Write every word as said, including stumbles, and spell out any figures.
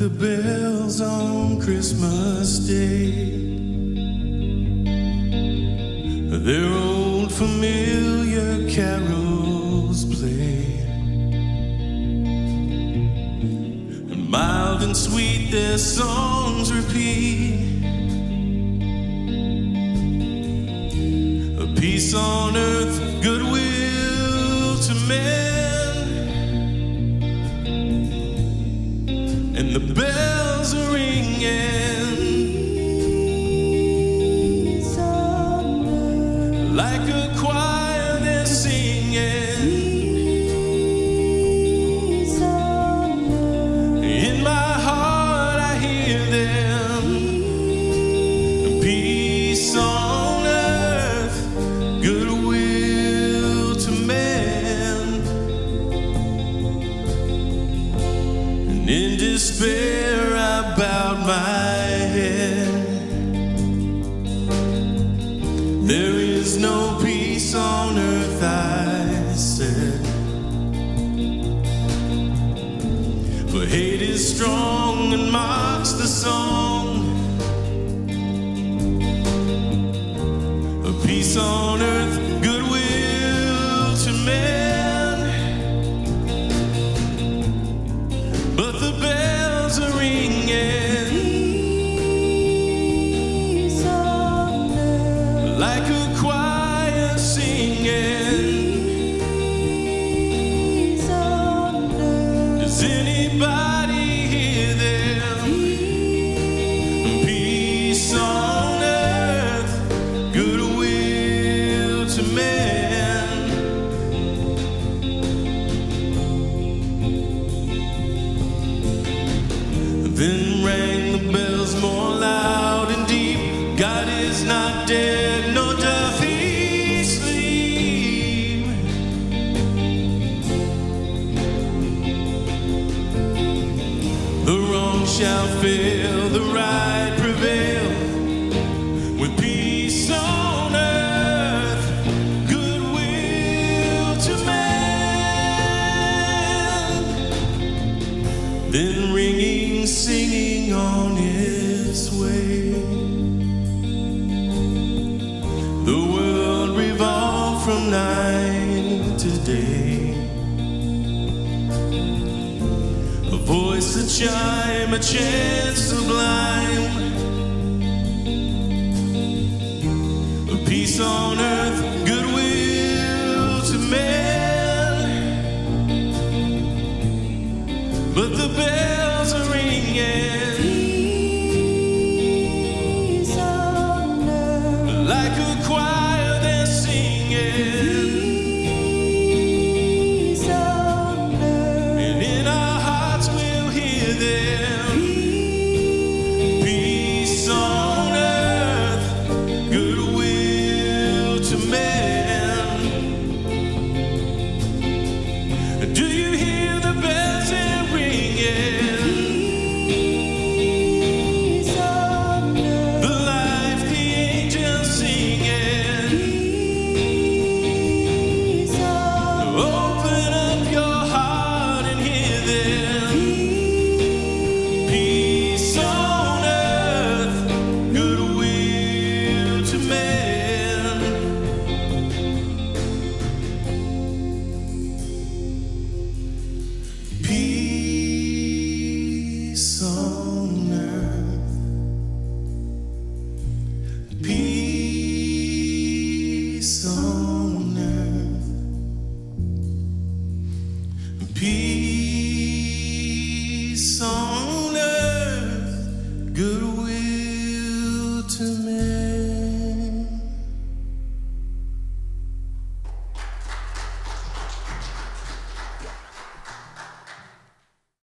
the bells on Christmas Day. Their old familiar carols play, and mild and sweet their songs repeat. A peace on earth, goodwill to men, and the bells are ringing like a choir. They're singing in my heart. I hear them. Peace on earth, goodwill to men. And in despair I bowed my head. There is no peace on earth, I said, for hate is strong and mocks the song. A peace on earth, goodwill to men, but the bells are ringing like a choir singing. Does anybody hear them? Peace on earth, goodwill to men. Then rang the bells more loud and deep. God is not dead, nor doth he sleep. The wrong shall fail, the right prevail, with peace on earth, goodwill to men. Then ringing, singing on its way. The world revolved from night to day. A voice, a chime, a chant sublime. A peace on earth, goodwill to men. But the bells are ringing like a choir. They're singing, and in our hearts we'll hear them. Peace on earth, goodwill to men. Do you hear the bells they're ringing? Peace on earth, peace on earth, peace.